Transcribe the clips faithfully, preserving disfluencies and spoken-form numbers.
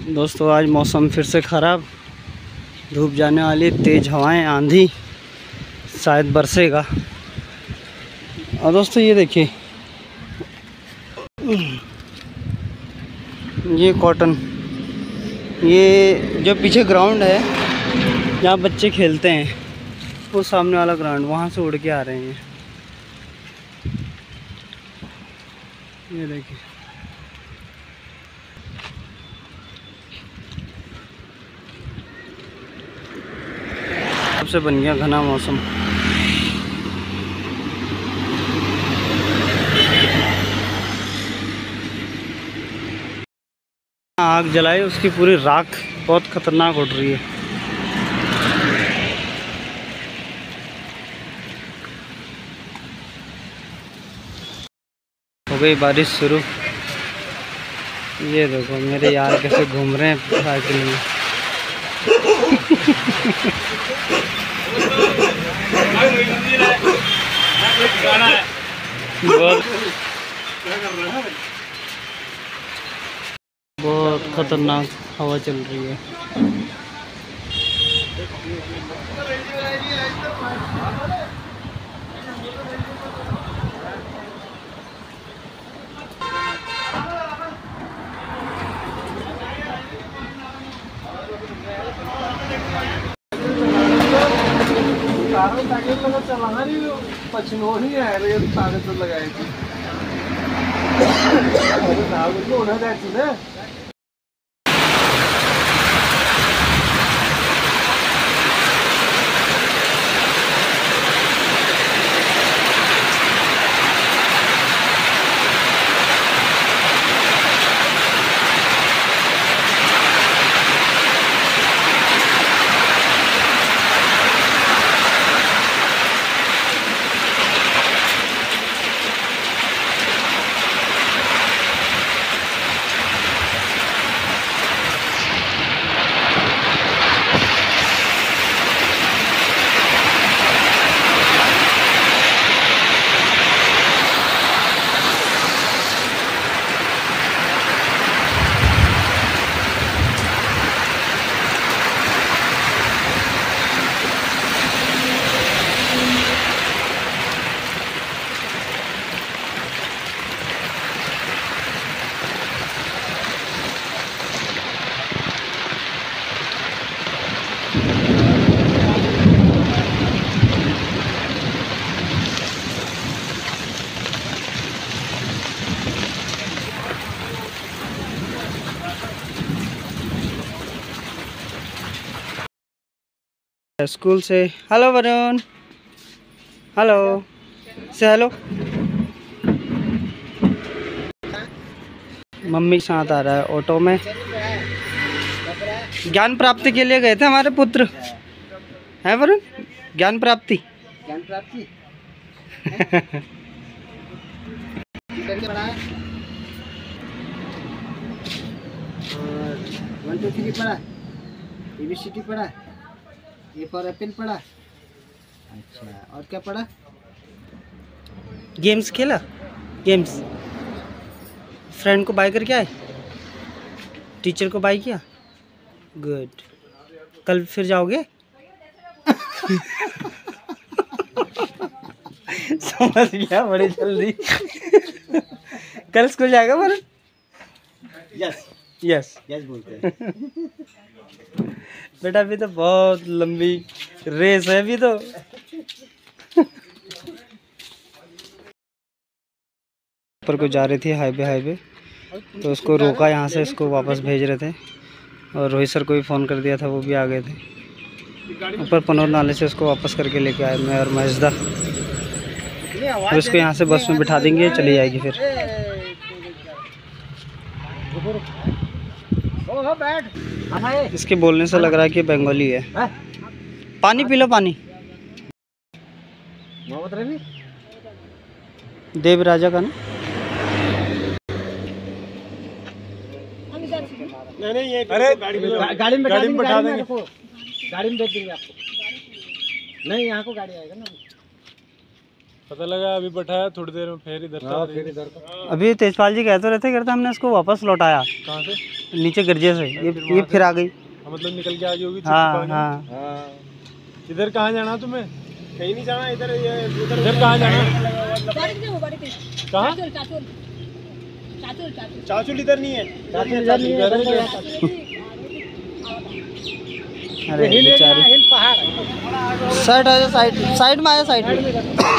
दोस्तों आज मौसम फिर से ख़राब, धूप जाने वाली, तेज़ हवाएं, आंधी, शायद बरसेगा। और दोस्तों ये देखिए, ये कॉटन, ये जो पीछे ग्राउंड है जहाँ बच्चे खेलते हैं, वो सामने वाला ग्राउंड, वहाँ से उड़ के आ रहे हैं। ये देखिए, सबसे बन गया घना मौसम। आग जलाई, उसकी पूरी राख बहुत खतरनाक उड़ रही है। हो गई बारिश शुरू। ये देखो मेरे यार कैसे घूम रहे हैं साइकिल में। बहुत बहुत खतरनाक हवा चल रही है। पचनोही आहे ताकद लगायची होणार द्यायचं ना। स्कूल से हेलो वरुण, हेलो से हेलो। मम्मी के साथ आ रहा है ऑटो में। ज्ञान प्राप्ति के लिए गए थे हमारे पुत्र, है वरुण? ज्ञान प्राप्ति, ज्ञान प्राप्ति वन टू थ्री पढ़ा, एबीसीडी पढ़ा, ए फॉर एप्पल पढ़ा। अच्छा, और क्या पढ़ा? गेम्स खेला, गेम्स। फ्रेंड को बाय करके आए, टीचर को बाय किया। गुड। कल फिर जाओगे? समझ गया बड़ी जल्दी। कल स्कूल जाएगा वरुण? यस यस यस बोलते हैं। बेटा अभी तो बहुत लंबी रेस है अभी तो। ऊपर को जा रही थी हाईवे हाईवे तो उसको रोका, यहाँ से इसको वापस भेज रहे थे। और रोहित सर को भी फ़ोन कर दिया था, वो भी आ गए थे। ऊपर पनोर नाले से उसको वापस करके लेके आए मैं और मजदा। और इसको यहाँ से बस में बिठा देंगे, चली जाएगी फिर। इसके बोलने से लग रहा है कि बंगाली है। पानी पी लो, पानी। देव राजा का ना? नहीं नहीं, ये अरे गाड़ी में गाड़ी में गाड़ी में बैठा देंगे, गाड़ी में भेज देंगे आपको। नहीं, यहाँ को गाड़ी आएगा ना। पता लगा अभी बैठाया थोड़ी देर में फिर इधर हाँ, फिर इधर अभी तेजपाल जी कहते रहते कहते हमने इसको वापस लौटाया कहाँ से? नीचे गिरजे से, ये ये फिर आ गई। मतलब निकल के आ गई होगी। हाँ हाँ हाँ। इधर कहाँ जाना तुम्हें? कहीं नहीं जाना, इधर इधर कहाँ जाना? कहाँ? चाचुल इधर नहीं है। चाचू इधर नहीं है, इधर है। अरे बेचारी साइड आ जा, साइड साइड में आया, साइड में।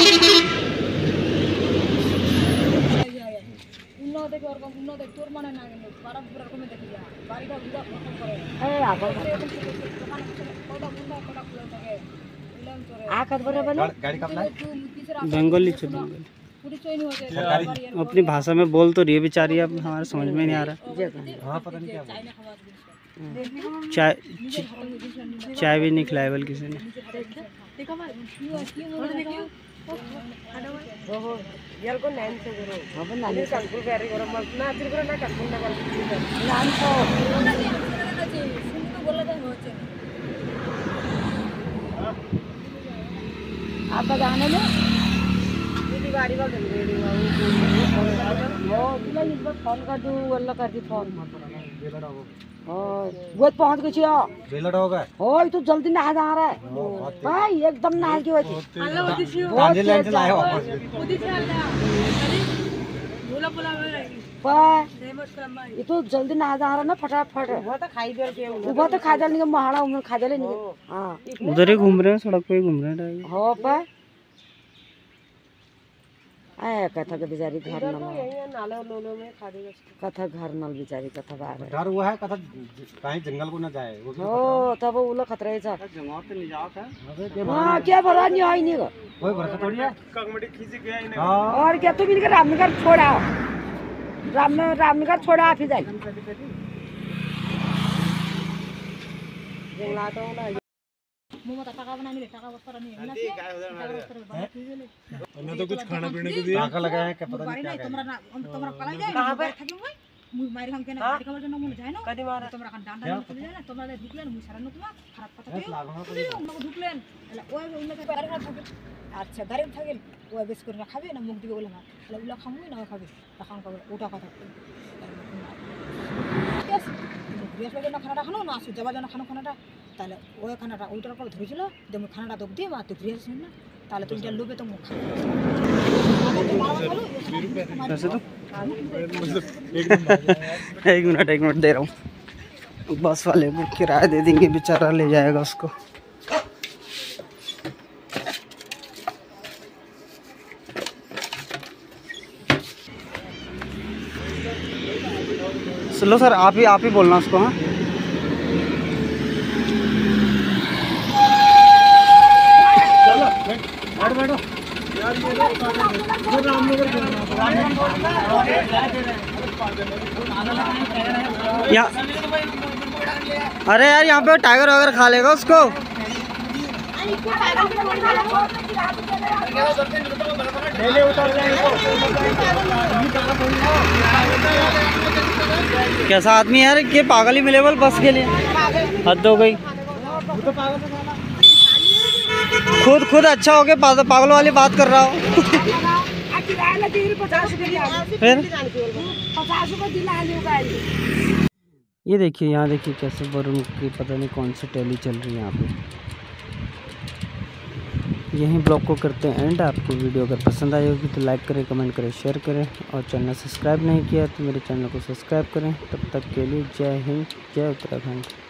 गाड़ी कब लाए? बंगाली से बंगाली अपनी भाषा में बोल तो रही है बेचारी, अब हमारे समझ में नहीं आ रहा। हाँ, पता नहीं क्या चाय चाय भी नहीं खिलाई बल किसी ने। आप बजाने में गाड़ी का फोन कर दूँ वल्ला कर दी फोन वो पहुंच गई बेलड़ हो गए। हो तो जल्दी नहा जा रहा है भाई, एकदम नहा की वजह ये तो जल्दी नहा जा रहा है ना फटाफट। वो तो खाई दे वो तो खा जाने महाड़ा उम्र खा जाले नहीं। हाँ उधर ही घूम रहे हैं, सड़क पे ही घूम रहे हैं। हो पा आया कथा के बेचारी घर नल कथा घर नल बेचारी कथा बाहर डर हुआ है कथा कहीं जंगल को ना जाए। हो तब वो लोग खतरा है। जंगल पे नहीं जाओ क्या? हां क्या भरा नहीं आई नहीं कोई भरोसा थोड़ी है। कगमड़ी खींच गया इन्हें। और क्या तुम इनके रामनगर छोड़ा राम रामनगर छोड़ा आप ही जाए जंगला तो ना मोमो टाका बना नहीं टाका बस्तर नहीं है ना तो कुछ खाना पीने को दिया। टाका लगा है क्या पता नहीं क्या है। तुम्हारा तुम्हारा कला जाए कहां पे थके भाई मुई मारी हम के ना गाड़ी का जन मुन जाए ना कदी मारा तुम्हारा कान डांडा चले जाए ना तुम्हारा ढुकलेन मुई सारा तुमा खराब पता के हम ढुकलेन एला ओए उनके गाड़ी का थके अच्छा गाड़ी में थके ओए बेस कर खाबे ना मुख दिबे बोले ना एला उला खामु ना खाबे तখন का ओटा কথা यस বৃহস্পতি না খানাটা খানো না সুজাবা জানা খানো খানাটা তাহলে ওই খানাটা ওইটার উপর ধরেছিল যে আমি খানাটা দোক দিয়ে মা তুই বৃহস্পতি না তাহলে তুমি লোভে তো মুখ वैसे तो एक मिनट एक मिनट दे रहा हूँ। बस वाले को किराया दे देंगे, बेचारा ले जाएगा उसको। चलो सर, आप ही आप ही बोलना उसको। हाँ बैठो यहाँ, अरे यार यहाँ पे टाइगर वगैरह खा लेगा उसको। कैसा आदमी है यार, ये पागल ही मिले बोल बस के लिए, हद हो गई। खुद खुद अच्छा हो गया, पागल वाली बात कर रहा हो। फिर ये देखिए, यहाँ देखिए कैसे वरुण की पता नहीं कौन सी टैली चल रही है यहाँ पे। यहीं ब्लॉग को करते हैं एंड। आपको वीडियो अगर पसंद आई होगी तो लाइक करें, कमेंट करें, शेयर करें, और चैनल सब्सक्राइब नहीं किया तो मेरे चैनल को सब्सक्राइब करें। तब तक के लिए जय हिंद, जय उत्तराखंड।